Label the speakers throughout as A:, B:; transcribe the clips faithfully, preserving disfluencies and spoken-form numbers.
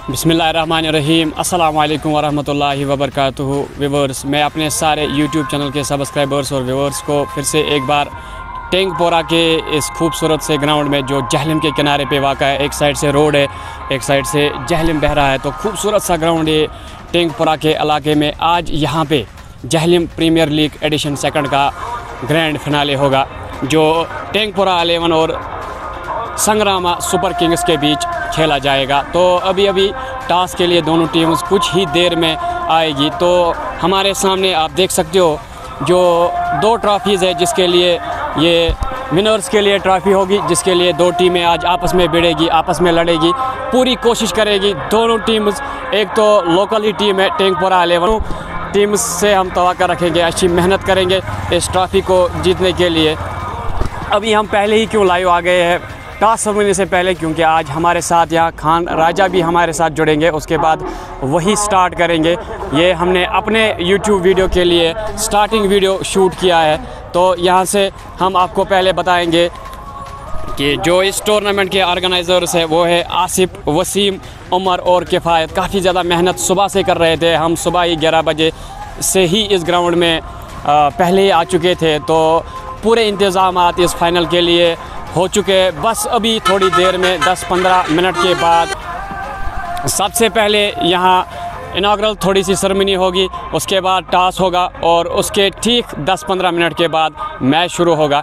A: बिस्मिल्लाहिर्रहमानिर्रहीम अस्सलामु अलैकुम वरहमतुल्लाहि वबरकातुहू। व्यूवर्स, मैं अपने सारे यूट्यूब चैनल के सब्सक्राइबर्स और व्यूवर्स को फिर से एक बार टेंगपोरा के इस खूबसूरत से ग्राउंड में जो जहलम के किनारे पे वाक़ा है, एक साइड से रोड है, एक साइड से जहलम बह रहा है, तो खूबसूरत सा ग्राउंड है टेंगपोरा के इलाके में। आज यहाँ पे Jhelum premier league edition second का ग्रैंड फिनाले होगा, जो टेंगपोरा इलेवन और संग्रामा सुपर किंग्स के बीच खेला जाएगा। तो अभी अभी टॉस के लिए दोनों टीम्स कुछ ही देर में आएगी। तो हमारे सामने आप देख सकते हो जो दो ट्रॉफीज़ है, जिसके लिए ये विनर्स के लिए ट्रॉफ़ी होगी, जिसके लिए दो टीमें आज आपस में भिड़ेगी, आपस में लड़ेगी, पूरी कोशिश करेगी दोनों टीम्स। एक तो लोकल ही टीम है टेंगपोरा इलेवन, टीम्स से हम तवक्को रखेंगे, अच्छी मेहनत करेंगे इस ट्रॉफ़ी को जीतने के लिए। अभी हम पहले ही क्यों लाइव आ गए हैं टॉस होने से पहले, क्योंकि आज हमारे साथ यहाँ खान राजा भी हमारे साथ जुड़ेंगे, उसके बाद वही स्टार्ट करेंगे। ये हमने अपने यूट्यूब वीडियो के लिए स्टार्टिंग वीडियो शूट किया है, तो यहाँ से हम आपको पहले बताएंगे कि जो इस टूर्नामेंट के ऑर्गेनाइज़र्स है वो है आसिफ, वसीम, उमर और किफ़ायत। काफ़ी ज़्यादा मेहनत सुबह से कर रहे थे, हम सुबह ही ग्यारह बजे से ही इस ग्राउंड में पहले ही आ चुके थे, तो पूरे इंतज़ामात इस फाइनल के लिए हो चुके हैं। बस अभी थोड़ी देर में दस पंद्रह मिनट के बाद सबसे पहले यहाँ इनाग्रल थोड़ी सी सेरेमनी होगी, उसके बाद टॉस होगा और उसके ठीक दस पंद्रह मिनट के बाद मैच शुरू होगा।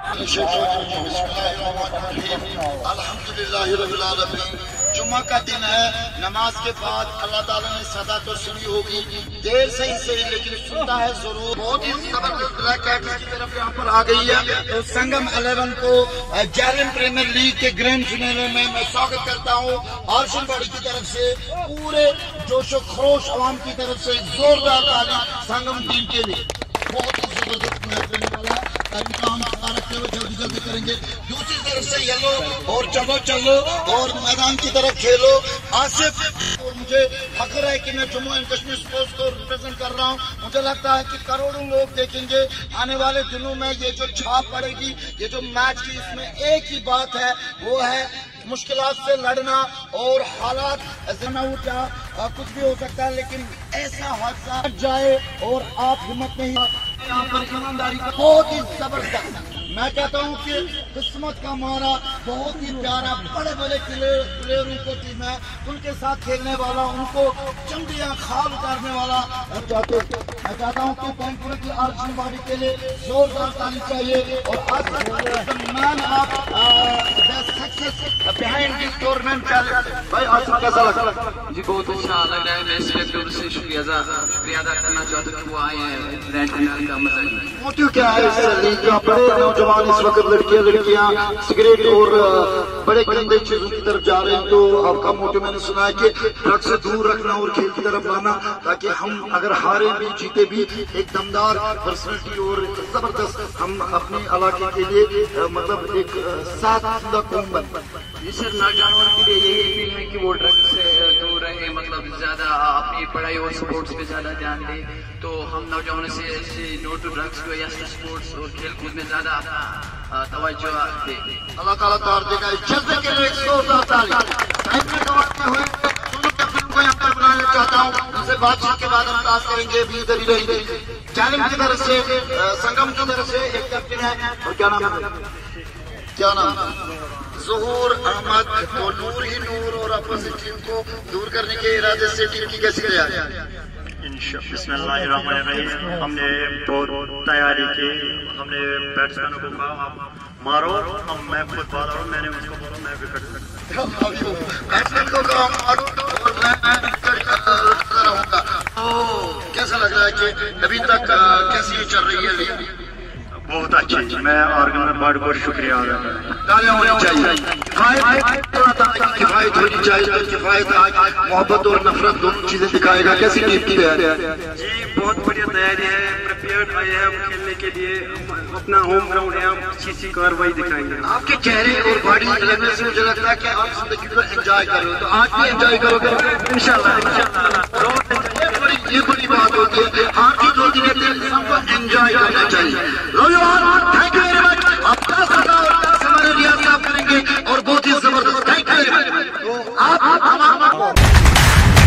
B: जुम्मा का दिन है, नमाज के बाद अल्लाह ताला ने सदा तो सुनी होगी, देर से ही सही लेकिन सुनता है जरूर। बहुत ही जबरदस्त ब्लैक कैट्स की तरफ यहाँ पर आ गई है। तो संगम इलेवन को जहलम प्रीमियर लीग के ग्रैंड फिनाले में मैं स्वागत करता हूँ आर्शनबाड़ी की तरफ से, पूरे जोशो खरोश अवाम की तरफ से जोरदार ताली संगम टीम के लिए। बहुत ही जबरदस्त मैच रहने वाला है, काम रखते हुए जल्दी जल्दी करेंगे। दूसरी तरफ से येलो और चलो चलो और मैदान की तरफ खेलो आसिफ। और मुझे फख्र है कि मैं जम्मू एंड कश्मीर स्पोर्ट्स को रिप्रेजेंट कर रहा हूँ। मुझे लगता है कि करोड़ों लोग देखेंगे आने वाले दिनों में। ये जो छाप पड़ेगी, ये जो मैच की, इसमें एक ही बात है, वो है मुश्किलात से लड़ना और हालात जना उठा, कुछ भी हो सकता है, लेकिन ऐसा हादसा जाए और आप हिम्मत नहीं। यहाँ पर ईमानदारी का बहुत ही जबरदस्त, मैं कहता हूँ कि किस्मत का मारा, बहुत ही प्यारा, बड़े बड़े प्लेयरों को टीम है, उनके साथ खेलने वाला, उनको चमड़ियाँ खाल उतारने वाला। मैं चाहता हूँ कि टेंगपोरा की आर्शनबाड़ी के लिए जोरदार ताली चाहिए। और आज man of behind this tournament भाई आसिफ कैसा लगा?
C: जी बहुत अच्छा लग रहा है। मैं सिलेक्टर से शुक्रिया शुक्रिया अदा करना चाहता हूँ कि वो आए हैं ग्रैंड फिनाले का मजा लिया।
B: मोटिव क्या है इस लीग का? बड़े नौजवान इस वक्त लड़कियां लड़कियां सिगरेट और बड़े गंदे चीजों की तरफ जा रहे हैं, तो आपका मोटिव मैंने सुना है कि ड्रग्स से दूर रखना और खेल की तरफ लाना, ताकि हम अगर हारे भी जीते भी एक दमदार पर्सनैलिटी और जबरदस्त हम अपने इलाके के लिए मतलब एक साथ कौम बन।
C: सर, नौजवानों के लिए यही अपील है कि वो ड्रग्स से दूर रहे, मतलब ज्यादा अपनी पढ़ाई और स्पोर्ट्स पे ज्यादा ध्यान दें। तो हम नौजवानों से नो टू ड्रग्स को या स्पोर्ट्स और खेल कूद में ज्यादा तवज्जो दें।
B: अल्लाह ताला तौर देगा इस जज्बे के लिए। बुलाना चाहता हूँ, उनसे बातचीत के बाद हम बात करेंगे, भी इधर ही रहेंगे। जहलम की तरफ से, संगम की तरफ से एक कैप्टन है, और क्या नाम है? क्या नाम? ज़हूर अहमद। तो नूर ही नूर और अपोजिट टीम को दूर करने के इरादे से टीम की कैसी तैयारी?
D: बिस्मिल्लाहिर्रहमानिर्रहीम। हमने बहुत तैयारी की, हमने बैट्समैनों को कहा मारो, हम मैं खुद बाल और मैंने उसको बोला मैं विकेट
B: बैट्समैन को कहा मारो और मैं रहूंगा। तो कैसा लग रहा है कि अभी तक कैसी चल रही है लीग?
D: बहुत अच्छी। मैं ऑर्गेनाइजर को शुक्रिया अदा करता हूं।
B: तालियां होनी चाहिए, किफायत होनी चाहिए। किफायत आज मोहब्बत और नफरत दोनों चीजें दिखाएगा। कैसी टीम की तैयारी है?
D: जी बहुत बढ़िया तैयारी है, प्रिपेयर्ड आए हैं हम खेलने के लिए। अपना होम ग्राउंड है, हम अच्छी सी कार्रवाई दिखाएंगे।
B: आपके चेहरे और बॉडी लैंग्वेज से मुझे लगता है कि आप जिंदगी को एंजॉय कर रहे हो, तो आज भी एंजॉय करोगे इंशाल्लाह। ये बड़ी बात होती है, आपकी जो दिन सबको एंजॉय करना चाहिए। Thank you very much. आपका सदा और हमारे रियाज आप करेंगे और बहुत ही जबरदस्त। Thank you very much. तो आप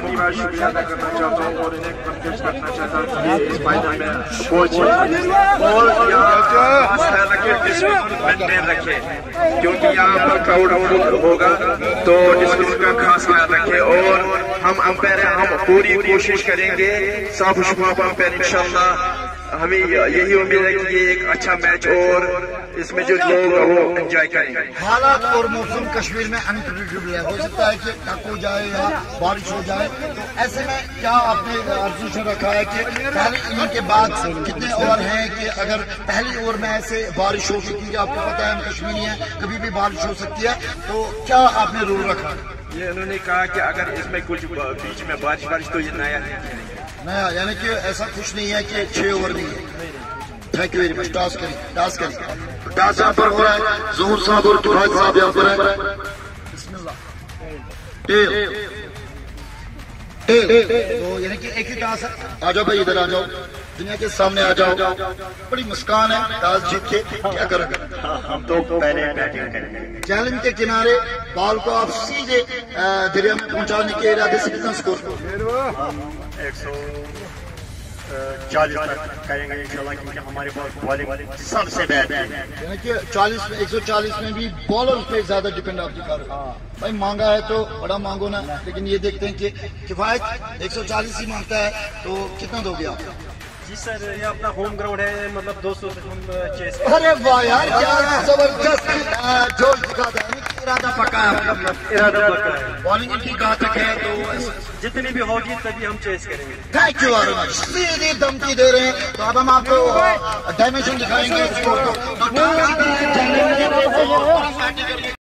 E: कंपनी का शुक्रिया अदा करना चाहता हूँ और इन्हें कन्फ्यूज करना चाहता हूँ कि इस मैदान में कोच और यहाँ ख्याल रखे, डिसिप्लिन मेंटेन रखे, क्योंकि यहाँ पर क्राउड होगा तो डिसिप्लिन का खास ख्याल रखे। और हम अंपायर हम पूरी कोशिश करेंगे साफ शफाफ अंपायर इंशाल्लाह। हमें यही उम्मीद है कि ये एक अच्छा मैच और इसमें जो लोग वो एंजॉय करेंगे।
B: हालात और मौसम कश्मीर में अनप्रेडिक्टेबल है, हो सकता है कि टक हो जाए या बारिश हो जाए, तो ऐसे में क्या आपने अर्जुन रखा है कि पहली इनिंग के बाद कितने ओवर हैं कि अगर पहली ओवर में ऐसे बारिश हो सकती है, आपको पता है हम कश्मीरी हैं, कभी भी बारिश हो सकती है, तो क्या आपने रूल रखा?
E: ये उन्होंने कहा कि अगर इसमें कुछ बीच में बारिश बारिश तो ये नया
B: नया, यानी कि ऐसा कुछ नहीं है कि छह ओवर नहीं है। Thank you very much. Toss करें टॉस करें टॉस यहाँ पर हो रहा है, ज़हूर साहब और तुराज साहब यहाँ पर है। टेल टेल तो यानी कि एक ही टॉस है। आ जाओ भाई, इधर आ जाओ, दुनिया के सामने आ जाओ। बड़ी मुस्कान है, टॉस जीत के क्या करोगे?
D: हम तो पहले बैटिंग करेंगे।
B: चैलेंज के किनारे बॉल को आप सीधे दरिया में पहुंचाने के इरादे से कितना स्कोर?
D: एक सौ चालीस तक करेंगे इंशाल्लाह, क्योंकि हमारे पास बॉलिंग सबसे बेहतर है।
B: यानी कि चालीस में एक सौ चालीस में भी बॉलर पे ज्यादा डिपेंड आप दिखा रहे हो। भाई मांगा है तो बड़ा मांगो ना, लेकिन ये देखते हैं कि किफायत एक सौ चालीस ही मांगता है, तो कितना दोगे आप?
F: जी सर, ये अपना होम ग्राउंड है, मतलब दो सौ हम चेस।
B: अरे वाह यार, क्या जबरदस्त जोश दिखाता है, इरादा पक्का है।
F: इरादा पक्का है,
B: बॉलिंग इनकी कहाँ तक है, तो
F: जितनी भी होगी तभी हम चेस करेंगे।
B: Thank you very much. सीधी धमकी दे रहे हैं, तो अब हम आपको डायमेंशन दिखाएंगे स्कोर को।